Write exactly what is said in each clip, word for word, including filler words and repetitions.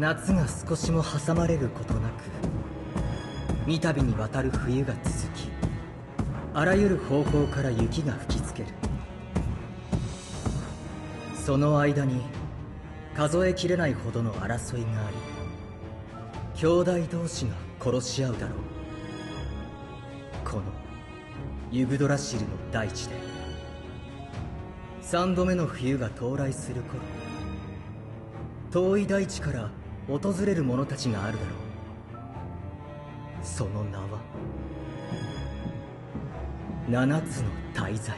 夏が少しも挟まれることなく三度にわたる冬が続き、あらゆる方向から雪が吹きつける。その間に数えきれないほどの争いがあり、兄弟同士が殺し合うだろう。このユグドラシルの大地で三度目の冬が到来する頃、遠い大地から訪れる者たちがあるだろう。その名は七つの大罪。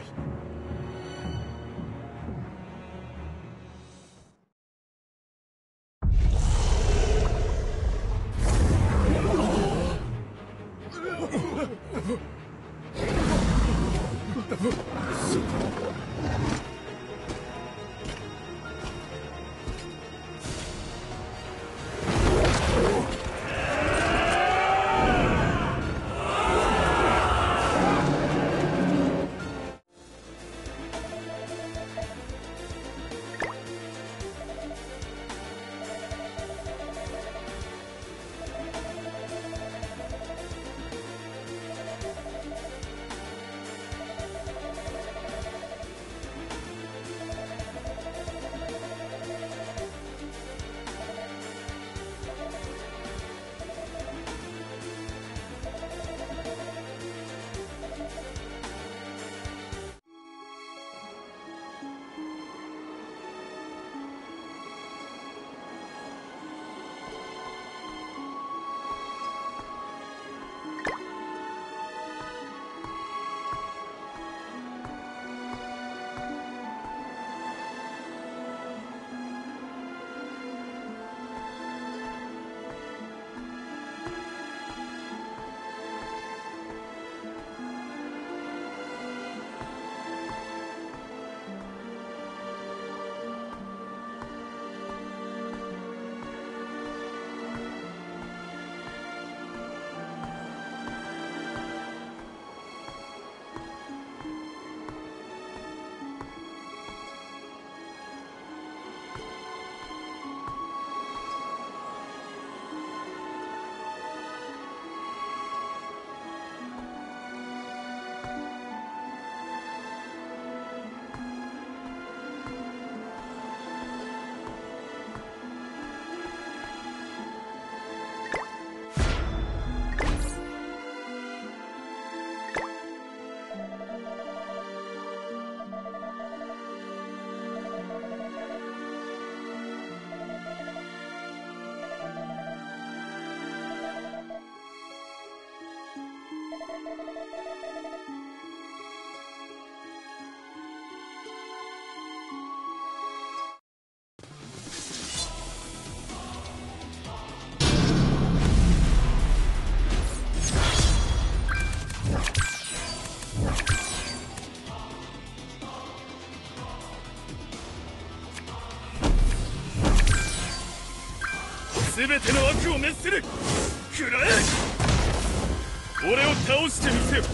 全ての悪を滅する。食らえ。俺を倒してみせよ。いや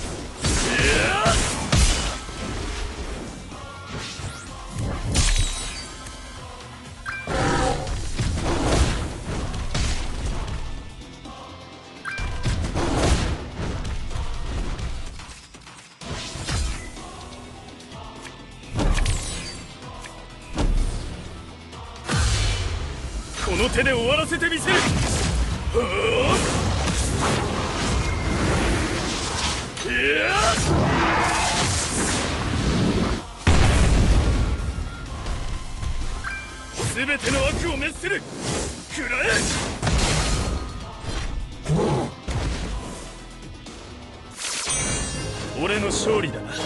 この手で終わらせてみせる。全ての悪を滅する。食らえ。俺の勝利だな。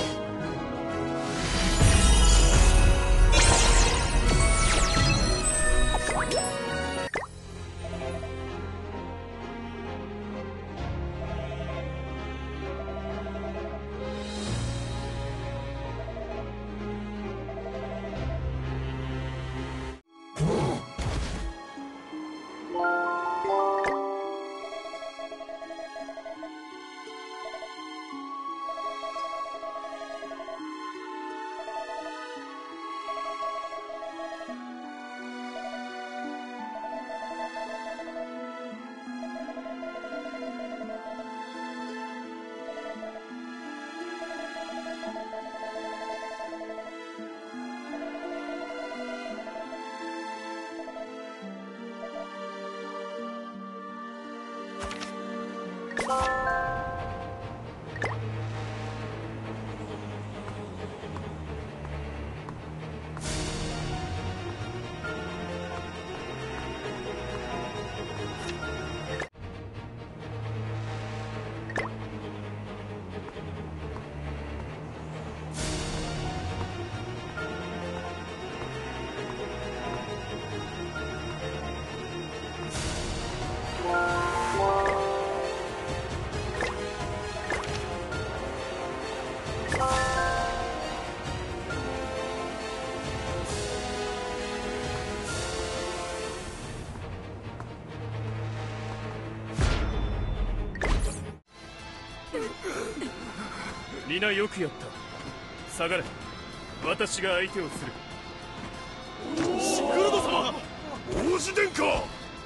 皆よくやった。下がれ。私が相手をする。シグルド様、王子殿下。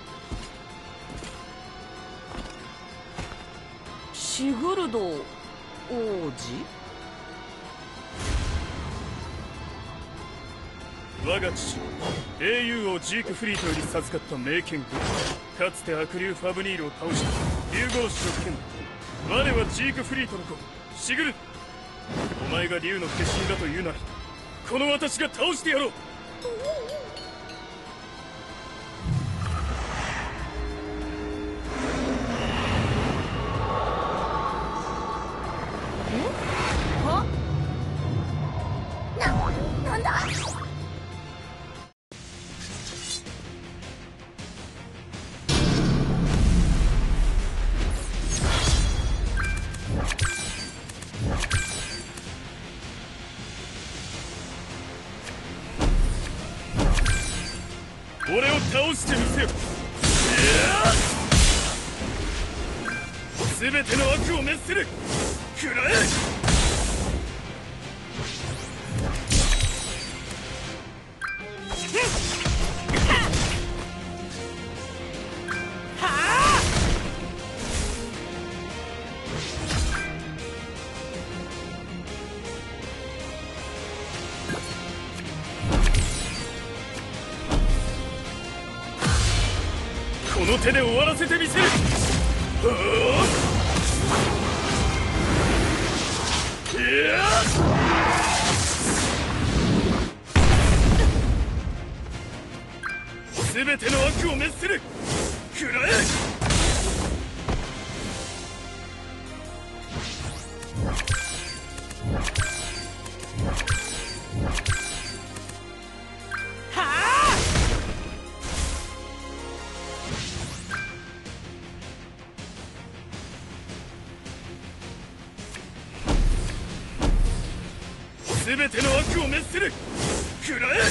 シグルド王子？ 我が父、英雄王ジークフリートより授かった名剣軍、かつて悪竜ファブニールを倒した竜殺しの剣。我はジークフリートの子、シグルド。お前が竜の化身だというなら、この私が倒してやろう。 は？ な、なんだ？ 俺を倒してみせよ。全ての悪を滅する。食らえ。この手で終わらせてみせる。全ての悪を滅する。食らえ。全ての悪を滅する。食らえ。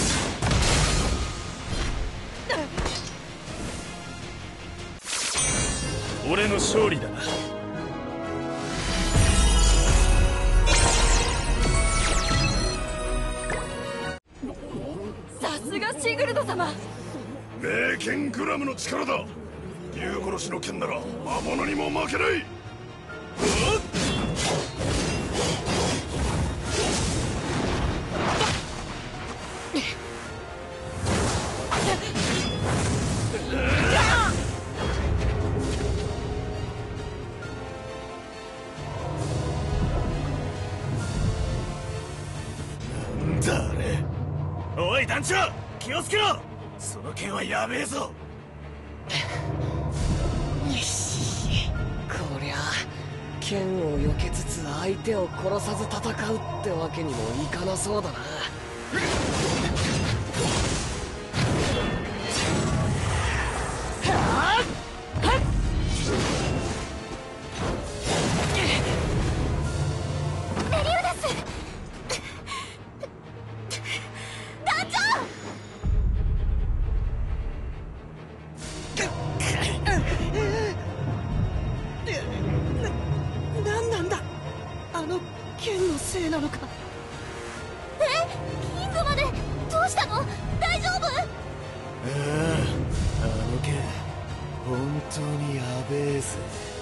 俺の勝利だな。 さすがシグルド様。 名剣グラムの力だ。竜殺しの剣なら魔物にも負けない。誰？おい団長、気をつけろ。その剣はやべえぞ。 よし、こりゃ剣を避けつつ相手を殺さず戦うってわけにもいかなそうだな。 メリオダス団長。 な、なんなんだあの剣のせいなのか。 え、キングまでどうしたの？大丈夫？ ああ、あの剣本当にやべえぜ。